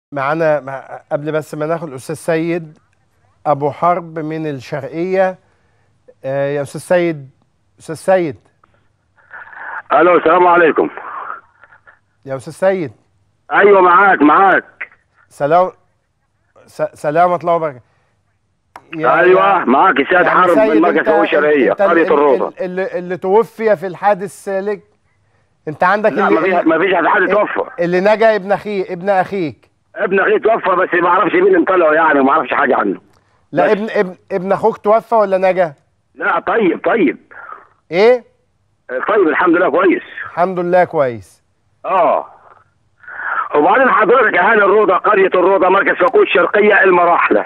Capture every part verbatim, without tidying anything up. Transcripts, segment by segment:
معانا مع قبل بس ما ناخد الاستاذ سيد ابو حرب من الشرقيه. آه يا استاذ سيد. استاذ سيد. الو، السلام عليكم. يا استاذ سيد. ايوه، معاك معاك. سلام س... سلامة الله وبركاته. ايوه يا... معاك سيد يعني حرب من مركز فوق الشرقيه قريه الروضه اللي, اللي توفي في الحادث لك. انت عندك لا اللي ما فيش حد توفى. اللي نجا ابن اخيه ابن اخيك ابن اخيه توفى، بس ما اعرفش مين اللي مطلعه، يعني ما اعرفش حاجه عنه. لا بس. ابن ابن ابن اخوك توفى ولا نجا؟ لا طيب طيب. ايه؟ طيب الحمد لله كويس. الحمد لله كويس. اه وبعدين حضرتك اهالي الروضه قريه الروضه مركز فوق الشرقيه المراحله.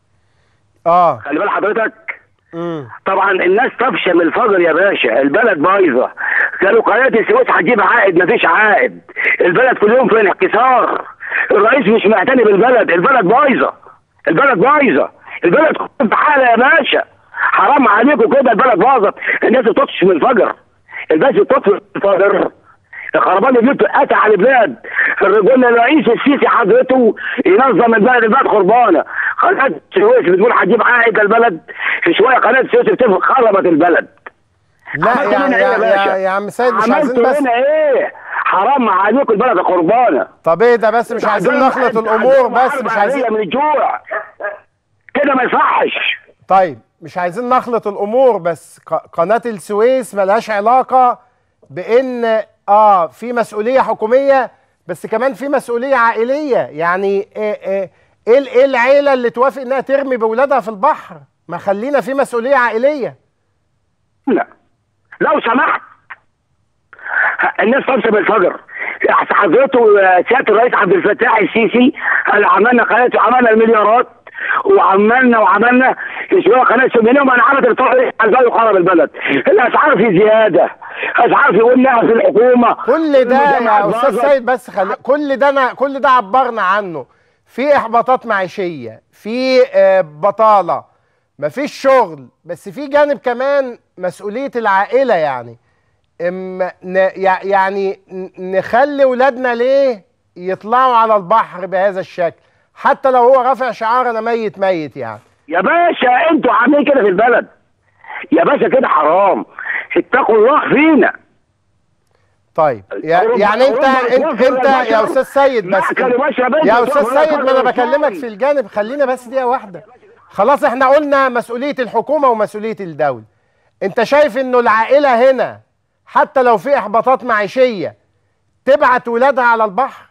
اه خلي بال حضرتك. امم طبعا الناس طفشه من الفجر يا باشا، البلد بايظه. قالوا قناه السويس هتجيب عائد، مفيش عائد. البلد كل يوم في انحكاسار. الرئيس مش معتني بالبلد، البلد بايظه. البلد بايظه، البلد في حاله يا باشا. حرام عليكم كده، البلد باظت. الناس بتطفش من الفجر، الناس بتطفش من الفجر. الخربان اللي اتى على البلاد. قلنا الرئيس السيسي حضرته ينظم البلد، البلد خربانه. قناه السويس بتقول هتجيب عائد البلد، في شويه قناه السويس بتفرق خربت البلد. لا يا يا, يا, يا, يا عم سيد مش عايزين بس. هنا ايه؟ حرام عليكم، البلد خربانه. طب ايه ده بس، مش عايزين نخلط الامور بس، مش عايزين من الجوع كده ما يصحش. طيب مش عايزين نخلط الامور بس. قناه السويس ملهاش علاقه بان اه في مسؤوليه حكوميه، بس كمان في مسؤوليه عائليه. يعني ايه ايه ايه, إيه العيله اللي توافق انها ترمي باولادها في البحر؟ ما خلينا في مسؤوليه عائليه. لا لو سمحت، الناس طفشه بالفجر. حضرته سياده الرئيس عبد الفتاح السيسي قال عملنا قناه وعملنا المليارات وعملنا وعملنا شويه قناه سمينهم. انا عملت الفقر عايزاه يخرب البلد. الاسعار في زياده، اسعار في قلنا في الحكومه. كل ده يا استاذ سيد بس خلي كل ده أنا كل ده عبرنا عنه. في احباطات معيشيه، في بطاله، مفيش شغل، بس في جانب كمان مسؤوليه العائله. يعني يعني نخلي ولادنا ليه يطلعوا على البحر بهذا الشكل، حتى لو هو رافع شعار انا ميت ميت؟ يعني يا باشا انتوا عاملين كده في البلد يا باشا، كده حرام. اتقوا الله فينا. طيب يعني انت انت انت يا استاذ سيد بس يا استاذ سيد، ما انا بكلمك في الجانب. خلينا بس دقيقه واحده. خلاص احنا قلنا مسؤوليه الحكومه ومسؤوليه الدوله. انت شايف انه العائله هنا حتى لو في احباطات معيشيه تبعت ولادها على البحر؟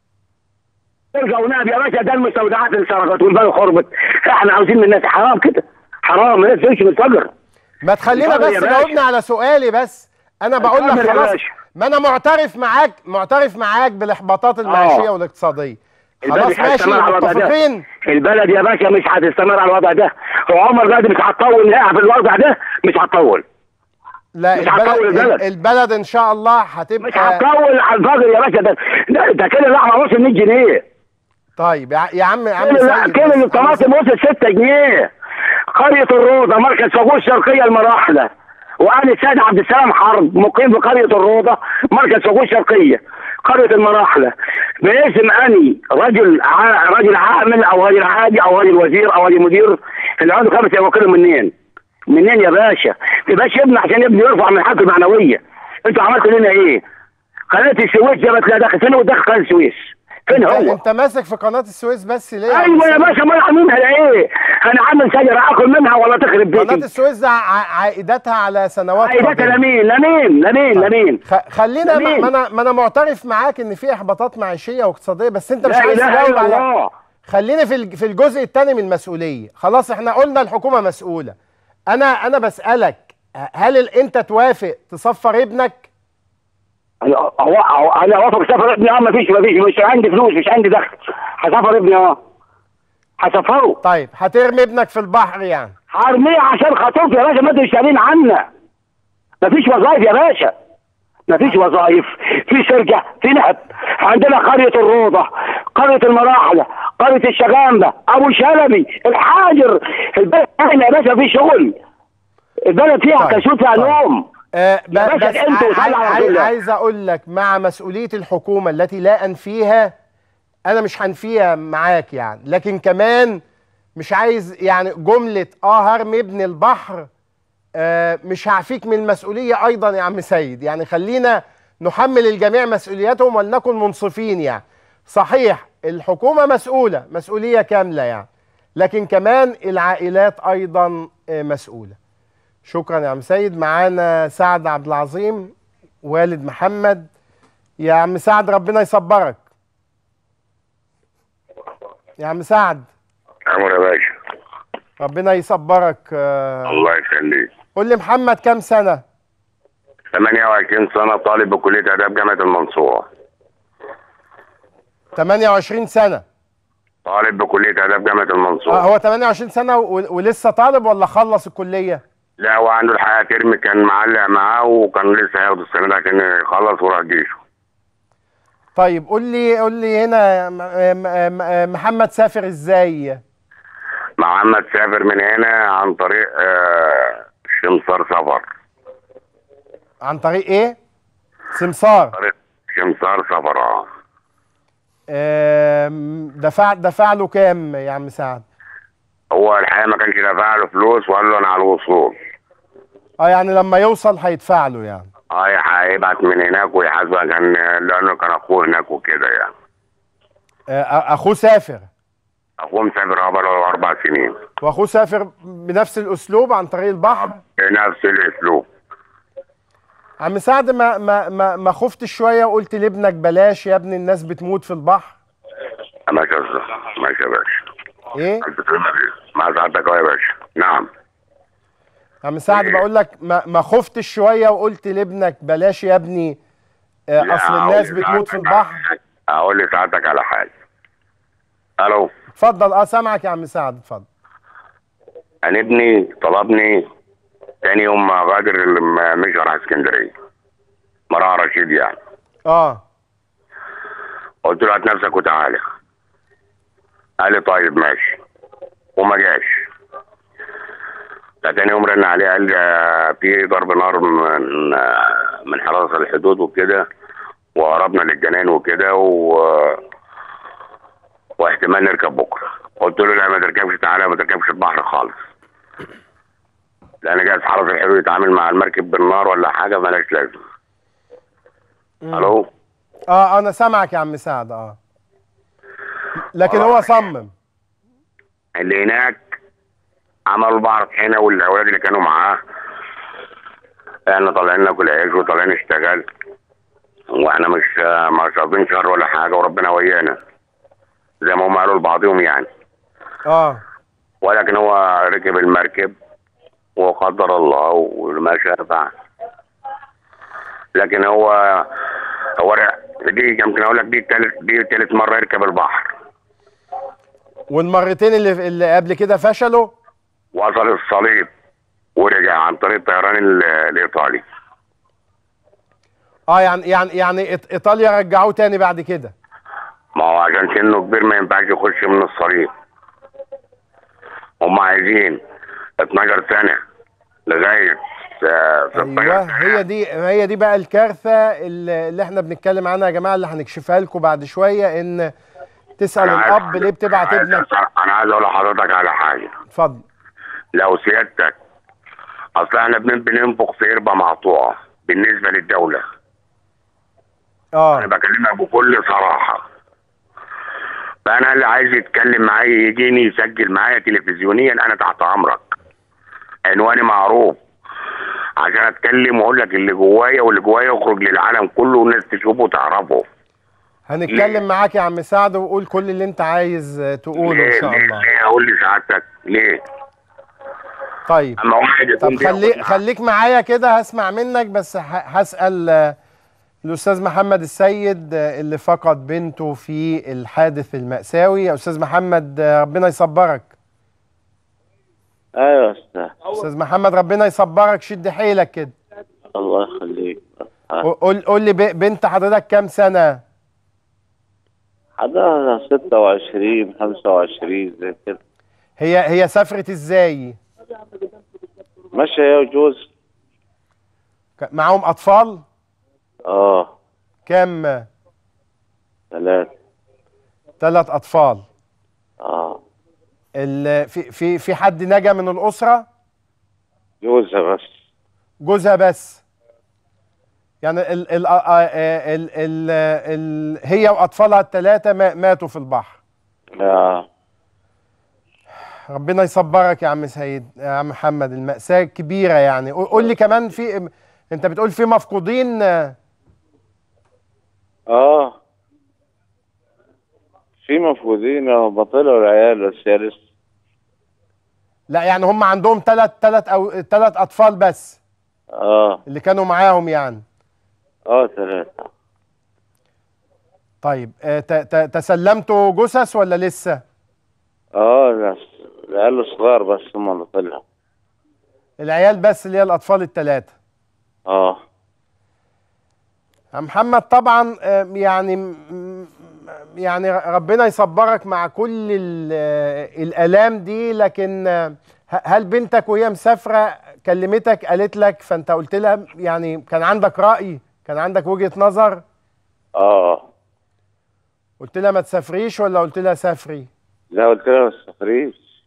ارجع ونام يا باشا، ده المستودعات اللي سرقت والبلد خربت. احنا عاوزين من الناس حرام كده، حرام. الناس تمشي من الفجر. ما تخلينا بس جاوبني على سؤالي بس. انا بقول لك خلاص، ما انا معترف معاك معترف معاك بالاحباطات المعيشيه والاقتصاديه. خلاص ماشي متفقين. البلد يا باشا مش هتستمر على الوضع ده، وعمر بلد مش هتطول نهائي في الوضع ده، مش هتطول. لا مش البلد, البلد البلد ان شاء الله هتبقى مش هتطول على الفجر يا باشا. ده ده كده اللحمه وصل مية جنيه. طيب يا عم يا عم سيد، كيلو الطماطم وصل ستة جنيه. قريه الروضه مركز فوق الشرقيه المراحله، وانا السيد عبد السلام حرب مقيم في قريه الروضه مركز فوق الشرقيه قريه المراحله، باسم اني رجل ع... رجل عامل او رجل عادي او رجل وزير او رجل مدير اللي عنده خمسه يوكلهم منين؟ منين يا باشا؟ تبقاش ابني عشان ابني يرفع من حالته المعنويه. انتوا عملتوا لنا ايه؟ قناه السويس جابت لها دخل. فين هو دخل قناه السويس؟ فين هو؟ انت ماسك في قناه السويس بس ليه؟ ايوه يا باشا، امال عاملينها لايه؟ انا عامل شجره اكل منها ولا تخرب بيتي؟ قناه السويس ده عائداتها على سنوات عائداتها لمين؟ لمين؟ لمين؟ لمين؟ خلينا ما انا ما انا معترف معاك ان في احباطات معيشيه واقتصاديه، بس انت مش عايز تجاوب على. خلينا في في الجزء الثاني من المسؤوليه. خلاص احنا قلنا الحكومه مسؤوله. انا انا بسالك، هل انت توافق تصفر ابنك؟ انا انا وافق سفر ابني. اه مفيش مفيش مش عندي فلوس، مش عندي دخل. هسافر ابني. اه هسافره. طيب هترمي ابنك في البحر يعني؟ هرميه عشان خاطرته يا باشا، ما انتوا شايلين عنا. مفيش وظايف يا باشا، مفيش وظايف. في سرجه، في نهب. عندنا قريه الروضه، قريه المراحله، قريه الشجامبه، ابو شلبي، الحاجر. البلد هنا يا باشا في شغل. البلد فيها طيب. كشوف فيها نوم. آه بس عايز, عايز اقول لك، مع مسؤوليه الحكومه التي لا انفيها، انا مش هنفيها معاك يعني، لكن كمان مش عايز يعني جمله اه هرمي ابن البحر، آه مش هعفيك من المسؤوليه ايضا يا عم سيد. يعني خلينا نحمل الجميع مسؤولياتهم ولنكن منصفين. يعني صحيح الحكومه مسؤوله مسؤوليه كامله يعني، لكن كمان العائلات ايضا آه مسؤوله. شكرا يا عم سيد. معانا سعد عبد العظيم والد محمد. يا عم سعد ربنا يصبرك. يا عم سعد. عمر يا باشا. ربنا يصبرك. آه الله يخليك. قول لي محمد كام سنة؟ ثمانية وعشرين سنة، طالب بكلية آداب جامعة المنصورة. ثمانية وعشرين سنة طالب بكلية آداب جامعة المنصورة. آه هو ثمانية وعشرين سنة ولسه طالب ولا خلص الكلية؟ لا، هو عنده الحقيقة ترم كان معلق معاه وكان لسه هياخد السنة ده عشان يخلص وراح جيشه. طيب قول لي قول لي هنا محمد سافر ازاي؟ محمد سافر من هنا عن طريق آه شمسار سفر. عن طريق ايه؟ سمسار. طريق شمسار سفر. اه دفع دفع له كام يا عم سعد؟ هو الحقيقة ما كانش دفع له فلوس وقال له انا على الوصول. اه يعني لما يوصل هيدفع له يعني. اه هيبعت من هناك ويحاسبك كان لانه كان اخوه هناك وكده يعني. اخوه سافر؟ اخوه مسافر بقاله اربع سنين. واخوه سافر بنفس الاسلوب عن طريق البحر؟ بنفس الاسلوب. عم سعد ما ما ما, ما خفتش شويه وقلت لابنك بلاش يا ابني الناس بتموت في البحر؟ ماشي يا استاذ، ماشي يا باشا. ايه؟ مع سعادتك يا باشا. نعم. عم سعد بقول لك ما ما خفتش شويه وقلت لابنك بلاش يا ابني اصل الناس بتموت في البحر؟ اقول لسعادتك على حاجه. الو. اتفضل. اه سامعك يا عم سعد اتفضل. انا ابني طلبني تاني يوم ما غادر مشي راح اسكندريه. مراه رشيد يعني. اه قلت له هات نفسك وتعالى. قال لي طيب ماشي وما جاش. تاني يوم رن عليه قال لي في ضرب نار من من حرس الحدود وكده وقربنا للجنان وكده و... واحتمال نركب بكره. قلت له لا ما تركبش، تعالى ما تركبش البحر خالص. لان جايز حرس الحدود يتعامل مع المركب بالنار ولا حاجه مالهاش لازمه. الو. اه انا سامعك يا عم سعد. اه لكن هو صمم. اللي هناك عملوا بعض هنا والاولاد اللي كانوا معاه احنا طالعين ناكل عيش وطالعين نشتغل واحنا مش مش قاصدين شر ولا حاجه وربنا ويانا زي ما هم قالوا لبعضهم يعني. اه ولكن هو ركب المركب وقدر الله وما شاء فعل. لكن هو هو دي يمكن اقول لك دي تالت دي تالت مره يركب البحر. والمرتين اللي اللي قبل كده فشلوا؟ وصل الصليب ورجع عن طريق الطيران الايطالي. اه يعني يعني يعني ايطاليا رجعوه تاني بعد كده؟ ما هو عشان سنه كبير ما ينفعش يخش من الصليب. هم عايزين اتناشر سنه لغايه ايوه هي دي هي دي بقى الكارثه اللي, اللي احنا بنتكلم عنها يا جماعه، اللي هنكشفها لكم بعد شويه. ان تسال الاب ليه بتبعت ابنك. انا عايز اقول لحضرتك على حاجه. اتفضل. لو سيادتك اصل احنا بننفخ في قربه مقطوعه بالنسبه للدوله. اه انا بكلمك بكل صراحه. فانا اللي عايز يتكلم معايا يجيني يسجل معايا تلفزيونيا انا تحت امرك. عنواني معروف عشان اتكلم واقول لك اللي جوايا واللي جوايا يخرج للعالم كله والناس تشوفه وتعرفه. هنتكلم ليه؟ معاك يا عم سعد وقول كل اللي انت عايز تقوله ان شاء ليه الله. ليه اقول لي سعادتك ليه؟ طيب اما واحد طب خليك خليك معايا كده هسمع منك، بس هسأل الأستاذ محمد السيد اللي فقد بنته في الحادث المأساوي. يا أستاذ محمد ربنا يصبرك. ايوه يا استاذ. أستاذ محمد ربنا يصبرك، شد حيلك كده. الله يخليك. قول قول لي بنت حضرتك كام سنة؟ حضرتها ستة وعشرين خمسة وعشرين زي كده. هي هي سافرت ازاي؟ ماشية هي وجوز. معاهم أطفال؟ اه. كام؟ ثلاثة. ثلاث اطفال. اه. ال... في في في حد نجا من الاسره؟ جوزها بس. جوزها بس. يعني ال ال ال ال ال هي واطفالها الثلاثه ماتوا في البحر. اه. ربنا يصبرك يا عم سيد، يا عم محمد، المأساة كبيرة يعني. قول لي كمان، في انت بتقول في مفقودين؟ اه في مفقودين، بطلوا العيال بس يا لسه. لا يعني هم عندهم ثلاث ثلاث او ثلاث اطفال بس. اه. اللي كانوا معاهم يعني. اه ثلاثة. طيب آه تسلمتوا جثث ولا لسه؟ اه لا، العيال الصغار بس هم اللي طلعوا. العيال بس اللي هي الاطفال الثلاثة. اه. يا محمد طبعا يعني يعني ربنا يصبرك مع كل الآلام دي، لكن هل بنتك وهي مسافرة كلمتك قالت لك فانت قلت لها يعني كان عندك رأي، كان عندك وجهة نظر؟ اه. قلت لها ما تسافريش ولا قلت لها سافري؟ لا قلت لها ما تسافريش،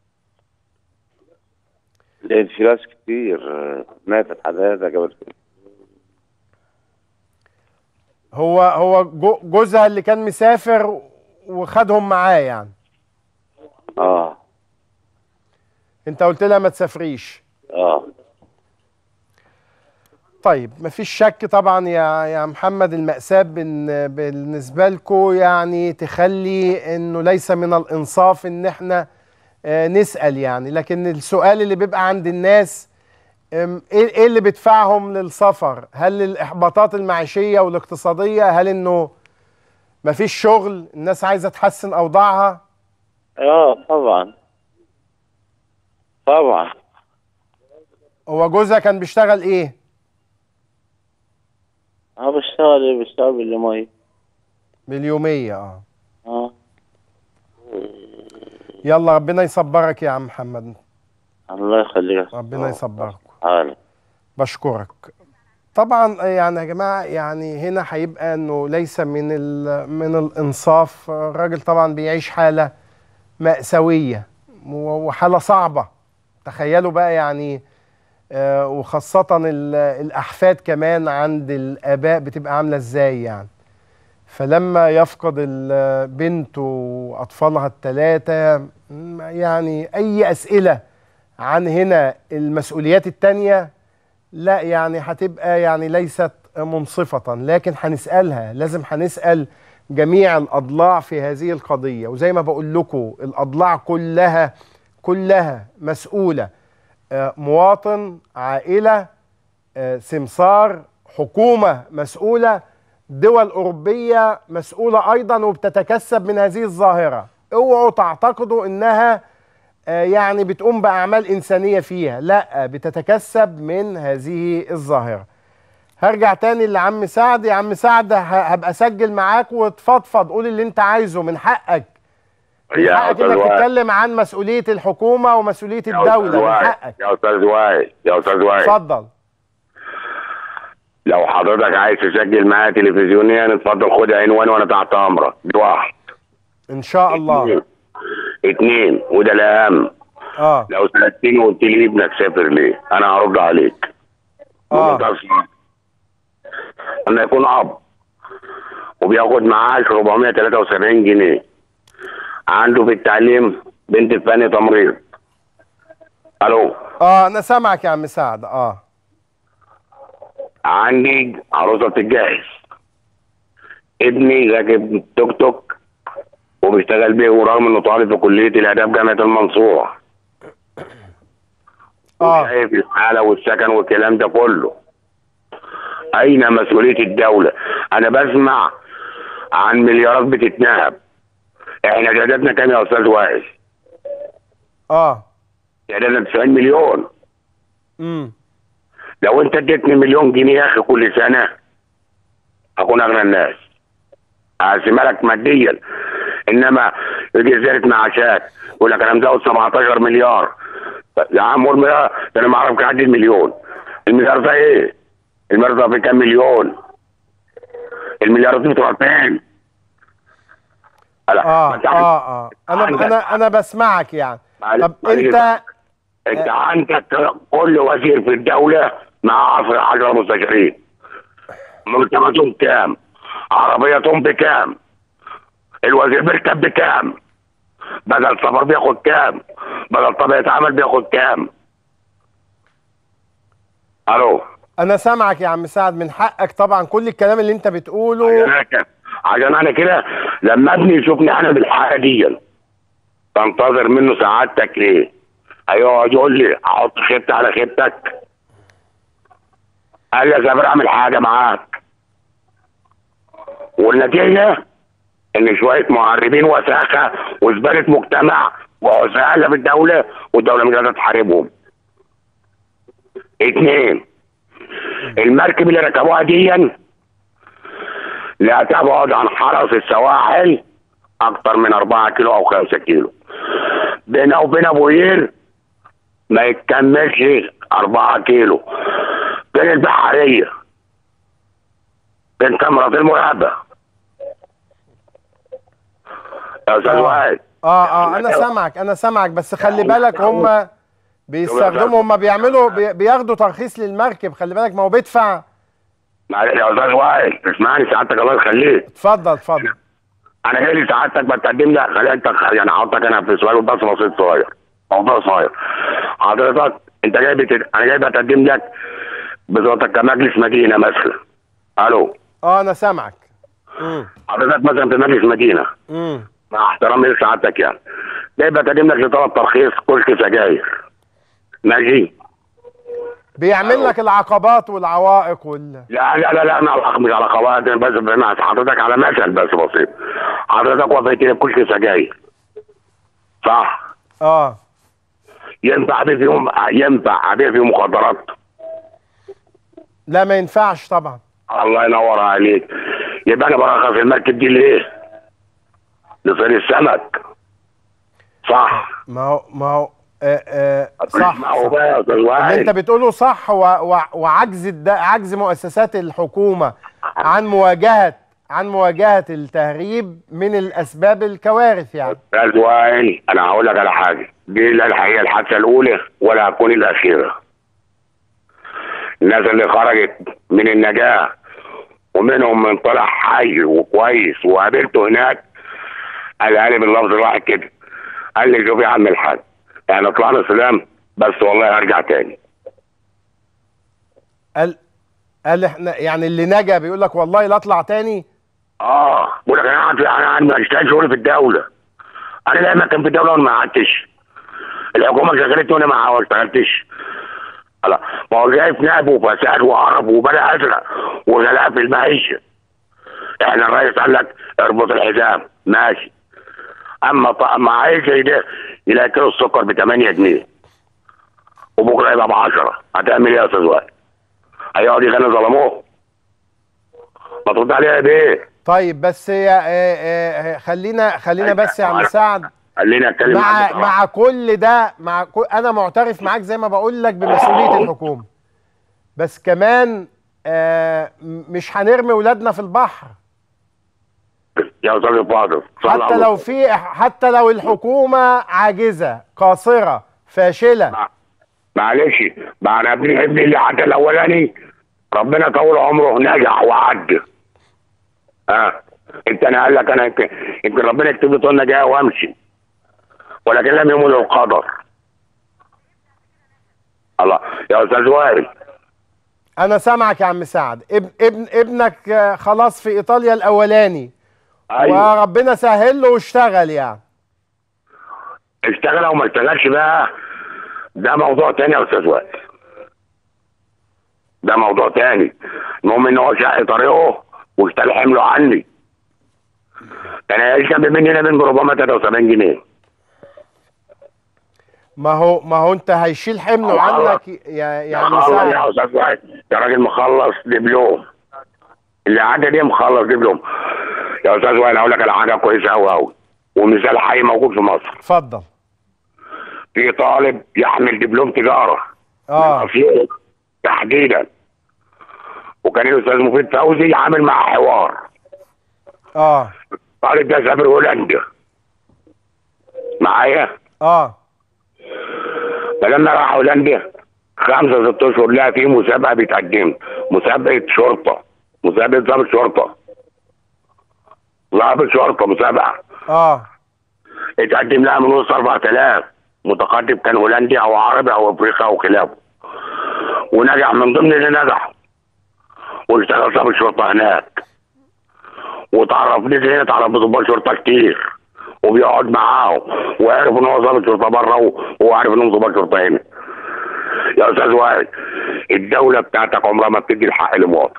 لقيت في ناس كتير ماتت حداثة قبل كده. هو هو جوزها اللي كان مسافر وخدهم معاه يعني. اه. انت قلت لها ما تسافريش. اه. طيب مفيش شك طبعا يا يا محمد، المأساة بالنسبة لكم يعني تخلي انه ليس من الانصاف ان احنا آه نسأل يعني، لكن السؤال اللي بيبقى عند الناس ايه اللي بيدفعهم للسفر؟ هل الاحباطات المعيشية والاقتصادية؟ هل انه مفيش شغل، الناس عايزة تحسن اوضاعها؟ اه طبعا طبعا. هو جوزها كان بيشتغل ايه؟ اه بشتغل ايه؟ بشتغل باليومية. باليومية اه. اه. يلا ربنا يصبرك يا عم محمد. الله يخليك. ربنا يصبرك. آه. بشكرك. طبعا يعني يا جماعه يعني هنا هيبقى انه ليس من من الانصاف، الراجل طبعا بيعيش حاله مأساويه وحاله صعبه. تخيلوا بقى يعني آه وخاصه الاحفاد كمان عند الاباء بتبقى عامله ازاي يعني. فلما يفقد البنت واطفالها الثلاثه يعني اي اسئله عن هنا المسؤوليات التانية لا يعني هتبقى يعني ليست منصفة، لكن هنسألها، لازم هنسأل جميع الأضلاع في هذه القضية. وزي ما بقول لكم الأضلاع كلها كلها مسؤولة، مواطن، عائلة، سمسار، حكومة مسؤولة، دول أوروبية مسؤولة أيضا وبتتكسب من هذه الظاهرة. اوعوا تعتقدوا إنها يعني بتقوم بأعمال إنسانية فيها، لا، بتتكسب من هذه الظاهرة. هرجع تاني لعم سعد. يا عم سعد هبقى أسجل معاك وتفضفض، قول اللي أنت عايزه، من حقك من حقك إنك تتكلم عن مسؤولية الحكومة ومسؤولية الدولة، من حقك يا أستاذ وائل. يا أستاذ وائل اتفضل. لو حضرتك عايز تسجل معايا تلفزيونيا اتفضل، خد عنوان وأنا تحت أمرك. دي واحد. إن شاء الله. اتنين, اتنين وده الأهم. اه لو سألتني وقلت لي ابنك سافر ليه؟ أنا هرد عليك. اه أنا يكون أب وبياخد معاش أربعمية وتلاتة وسبعين جنيه، عنده في التعليم بنت في فني تمريض. ألو. اه أنا سامعك يا عم سعد. اه عندي عروسة بتتجهز، ابني راكب توك توك وبيشتغل بيه ورغم انه طالب في كلية الآداب جامعة المنصورة. اه وشايف الحالة والسكن والكلام ده كله. أين مسؤولية الدولة؟ أنا بسمع عن مليارات بتتنهب. احنا تعدادنا كام يا أستاذ وائل؟ اه تعدادنا تسعين مليون. امم لو انت اديتني مليون جنيه يا اخي كل سنه اكون اغنى الناس، اقسمها لك ماديا. انما يجي زياده معاشات يقول لك انا مزود سبعتاشر مليار. يا عم قول ده انا ما اعرفش اعدي المليون. المليار ده ايه؟ المليار ده في كام مليون؟ المليار دي بتروح فين؟ اه اه اه انا انا انا بسمعك يعني. طب انت انت عندك كل وزير في الدوله مع عشرة عشرة مستشارين. مرتباتهم كام؟ عربيتهم بكام؟ الوزير بيركب بكام؟ بدل سفر بياخد كام؟ بدل طبيعة عمل بياخد كام؟ الو انا سامعك يا عم سعد، من حقك طبعا كل الكلام اللي انت بتقوله. عشان عشان انا كده لما ابني يشوفني انا بالحاجه دي تنتظر منه سعادتك ايه؟ هيقعد يقول لي احط خطه على خطتك؟ قال لي يا زبر اعمل حاجه معاك، والنتيجه ان شويه معربين وساخه وزباله مجتمع وعساله في الدوله، والدوله مش قادره تحاربهم. اتنين، المركب اللي ركبوها دي لا تبعد عن حرس السواحل اكتر من أربعة كيلو او خمسة كيلو. بينها وبين ابو قير ما يتكملش أربعة كيلو. بين البحريه، بين كاميرا المراقبه يا استاذ وائل. اه اه انا سامعك انا سامعك بس خلي بالك هم بيستخدموا، هم بيعملوا بي بياخدوا ترخيص للمركب، خلي بالك ما هو بيدفع. معلش يا استاذ وائل اسمعني سعادتك الله يخليك. اتفضل اتفضل. انا جاي لي سعادتك بتقدم لك، خلي انت يعني احطك انا في سؤال بس بسيط صغير، موضوع صغير. حضرتك انت جاي بت... انا جاي بتقدم لك بصوتك كمجلس مدينه مثلا. الو اه انا سامعك. امم حضرتك مثلا في مجلس مدينه، امم مع احترامي لسعادتك يعني، جاي بتقدم لك لطلب ترخيص كشك سجاير، ماشي؟ بيعمل لك العقبات والعوائق وال لا لا لا لا انا مش على قواعد، بس بس حضرتك على مثل بس بسيط. حضرتك وافقتني بكشك سجاير صح؟ اه ينفع ابيع فيهم ينفع ابيع فيهم مخدرات؟ لا ما ينفعش طبعا. الله ينور عليك. يبقى انا برخص المركب دي ليه؟ لصيد السمك صح؟ ما هو ما هو آه آه صح, ما هو صح. بقى يا استاذ اللي وائل انت بتقوله صح، و... و... وعجز الد... عجز مؤسسات الحكومه عن مواجهه عن مواجهه التهريب من الاسباب الكوارث يعني. استاذ وائل انا هقول لك على حاجه، دي لا الحقيقه الحادثه الاولى ولا هتكون الاخيره. الناس اللي خرجت من النجاه ومنهم من طلع حي وكويس وقابلته هناك قال لي باللفظ الواحد كده، قال لي شوف يا عم الحاج احنا طلعنا سلام بس والله هرجع تاني. قال قال احنا يعني اللي نجا بيقول لك والله لا اطلع تاني. اه بقول لك انا قاعد انا قاعد ما اشتغلش شغل في الدوله. انا دايما كان في الدوله وانا ما قعدتش. الحكومه شغلتني وانا ما اشتغلتش. لا ما هو شايف نهب وفساد وقرف وبلا ازرق وغلاء في المعيشه. احنا الرئيس قال لك اربط الحزام ماشي. اما اما عايز زي ده يلاقي كيلو السكر ب تمانية جنيه وبكره يبقى ب عشرة، هتعمل ايه يا استاذ وائل؟ هيقعد يغني ظلموه؟ ما ترد عليها بايه؟ طيب بس يا آه آه خلينا خلينا بس يا عم سعد خليني اتكلم مع مع كل ده، مع كل انا معترف معاك زي ما بقول لك بمسؤوليه الحكومه، بس كمان آه مش هنرمي ولادنا في البحر يا استاذ الفاضل. حتى لو في حتى لو الحكومه عاجزه قاصره فاشله. معلش ما انا ابني ابني اللي عدى الاولاني ربنا طول عمره نجح وعدى. ها آه. انت انا قال لك انا يمكن يمكن ربنا يكتب لي طول نجاه وامشي، ولكن لم يمل القدر. الله يا استاذ وائل انا سامعك يا عم سعد. ابن ابن ابنك خلاص في ايطاليا الاولاني. أيوة. وربنا سهل له واشتغل يعني. اشتغل او ما اشتغلش بقى ده موضوع تاني يا استاذ وائل. ده موضوع تاني. المهم ان هو شق طريقه واشتغل حمله عني. انا يعيش جنب مني هنا من أربعمية وتلاتة وسبعين جنيه. ما هو ما هو انت هيشيل حمله عنك يا يا عم سعد. يا استاذ وائل يا راجل مخلص دبلوم. اللي عدى دي مخلص دبلوم. يا استاذ وائل هقول لك على حاجه كويسه قوي قوي ومثال حي موجود في مصر. اتفضل. في طالب يحمل دبلوم تجاره اه تحديدا، وكان الاستاذ مفيد فوزي عامل معاه حوار. اه بعد كده سافر هولندا معايا. اه فلما راح هولندا خمسة ست اشهر لها في مسابقه بتقدم، مسابقه شرطه، مسابقه ضابط شرطه، ضابط شرطه مسابقه. اه اتقدم لها من وسط أربعة آلاف متقدم، كان هولندي او عربي او افريقي او خلافه، ونجح من ضمن اللي نجحوا واشتغل ضابط شرطه هناك، وتعرف نزل هنا، تعرف بضباط شرطه كتير وبيقعد معاهم، وعرف ان هو ضابط شرطه بره وهو عارف انهم ضباط شرطه هنا. يا استاذ وائل، الدوله بتاعتك عمرها ما بتدي الحق للمواطن.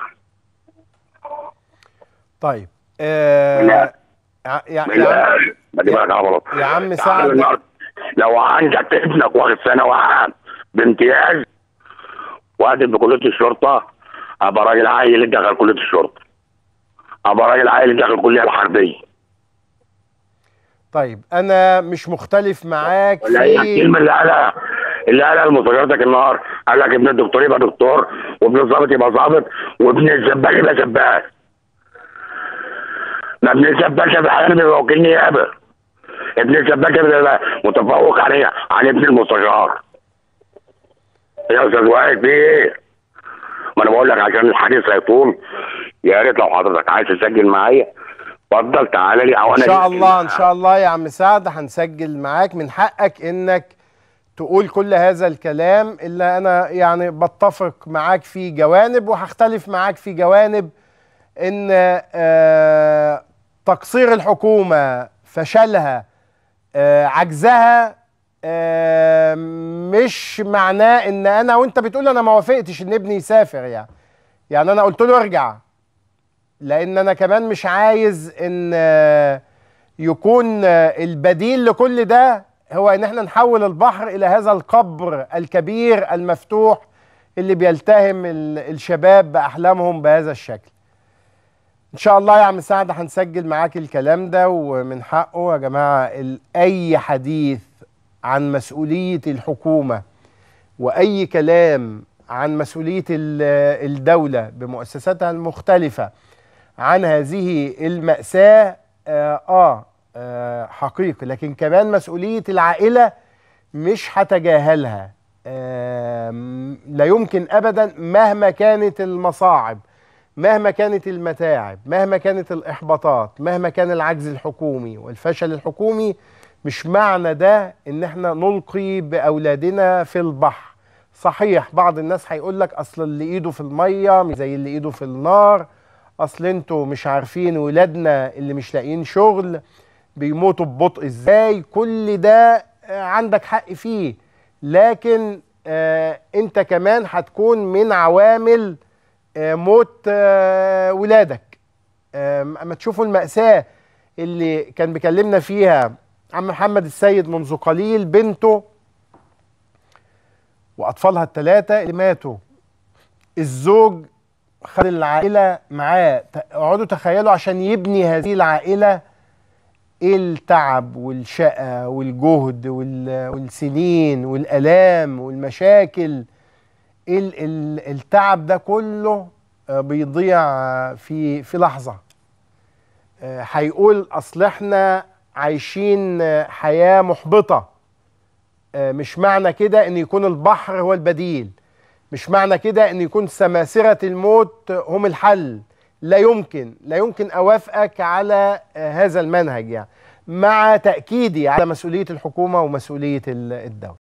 طيب آه لا يا يا لا ما دي بقى غلط يا عم سعد، لو عندك ابنك واخد ثانوي عام بامتياز وقدم بكليه الشرطه، ابقى راجل عايل اللي دخل كليه الشرطه، ابقى راجل عايل اللي دخل الكليه الحربيه. طيب انا مش مختلف معاك ولا هي في الكلمه اللي قالها اللي قالها المستشارتك النهار، قال لك ابن الدكتور يبقى دكتور، وابن الظابط يبقى ظابط، وابن الزبال يبقى زبال. ما ابن الزبال ده احيانا بيبقى وكيل نيابه، ابن الزبال ده بيبقى متفوق عليه عن ابن المستشار. يا استاذ وائل في ايه؟ ما انا بقول لك عشان الحديث هيطول، يا ريت لو حضرتك عايز تسجل معايا اتفضل تعالى لي، او انا ان شاء الله ان شاء الله يا عم سعد هنسجل معاك. من حقك انك تقول كل هذا الكلام، الا انا يعني بتفق معاك في جوانب وهختلف معاك في جوانب. ان آه تقصير الحكومة، فشلها، آه عجزها، آه مش معناه ان انا وانت بتقول انا ما وافقتش ان ابني يسافر. يعني يعني انا قلت له ارجع، لان انا كمان مش عايز ان آه يكون آه البديل لكل ده هو ان احنا نحول البحر الى هذا القبر الكبير المفتوح اللي بيلتهم الشباب باحلامهم بهذا الشكل. ان شاء الله يا عم سعد هنسجل معاك الكلام ده، ومن حقه يا جماعه اي حديث عن مسؤوليه الحكومه واي كلام عن مسؤوليه الدوله بمؤسساتها المختلفه عن هذه المأساة آه, آه, آه حقيقي، لكن كمان مسؤولية العائلة مش هتجاهلها. آه لا يمكن أبدا مهما كانت المصاعب، مهما كانت المتاعب، مهما كانت الإحباطات، مهما كان العجز الحكومي والفشل الحكومي، مش معنى ده إن احنا نلقي بأولادنا في البحر. صحيح بعض الناس هيقول لك أصل اللي إيده في المية مش زي اللي إيده في النار، اصل انتوا مش عارفين ولادنا اللي مش لاقيين شغل بيموتوا ببطء ازاي. كل ده عندك حق فيه، لكن آه انت كمان هتكون من عوامل آه موت آه ولادك. آه اما تشوفوا المأساة اللي كان بيكلمنا فيها عم محمد السيد منذ قليل، بنته واطفالها الثلاثة اللي ماتوا، الزوج خد العائلة معاه. اقعدوا تخيلوا عشان يبني هذه العائلة ايه التعب والشقة والجهد والسنين والآلام والمشاكل. ايه التعب ده كله بيضيع في في لحظة. هيقول اصل احنا عايشين حياة محبطة. مش معنى كده ان يكون البحر هو البديل، مش معنى كده ان يكون سماسرة الموت هم الحل. لا يمكن لا يمكن اوافقك على هذا المنهج، يعني مع تأكيدي على مسؤولية الحكومة ومسؤولية الدولة.